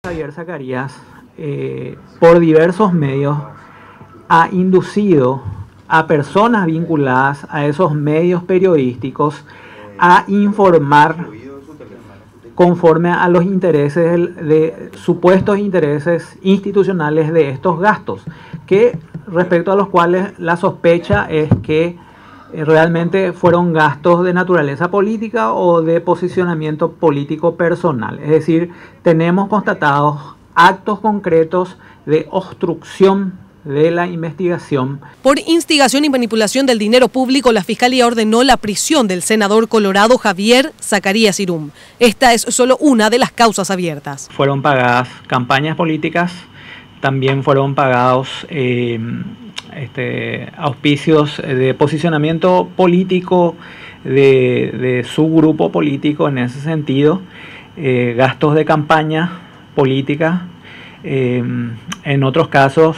Javier Zacarías, por diversos medios, ha inducido a personas vinculadas a esos medios periodísticos a informar conforme a los intereses de supuestos intereses institucionales de estos gastos, que respecto a los cuales la sospecha es que realmente fueron gastos de naturaleza política o de posicionamiento político personal. Es decir, tenemos constatados actos concretos de obstrucción de la investigación. Por instigación y manipulación del dinero público, la Fiscalía ordenó la prisión del senador colorado Javier Zacarías Irum. Esta es solo una de las causas abiertas. Fueron pagadas campañas políticas, también fueron pagados auspicios de posicionamiento político de su grupo político en ese sentido, gastos de campaña política, en otros casos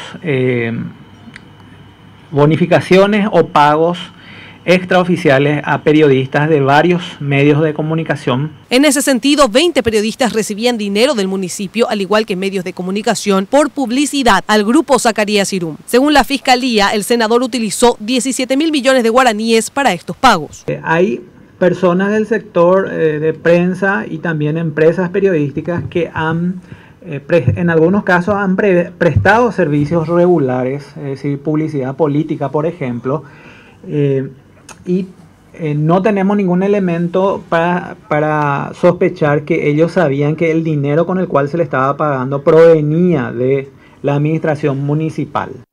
bonificaciones o pagos extraoficiales a periodistas de varios medios de comunicación. En ese sentido, 20 periodistas recibían dinero del municipio, al igual que medios de comunicación, por publicidad al grupo Zacarías Irum. Según la Fiscalía, el senador utilizó 17.000 millones de guaraníes para estos pagos. Hay personas del sector de prensa y también empresas periodísticas que han, en algunos casos, han prestado servicios regulares, es decir, publicidad política, por ejemplo, y no tenemos ningún elemento para sospechar que ellos sabían que el dinero con el cual se le estaba pagando provenía de la administración municipal.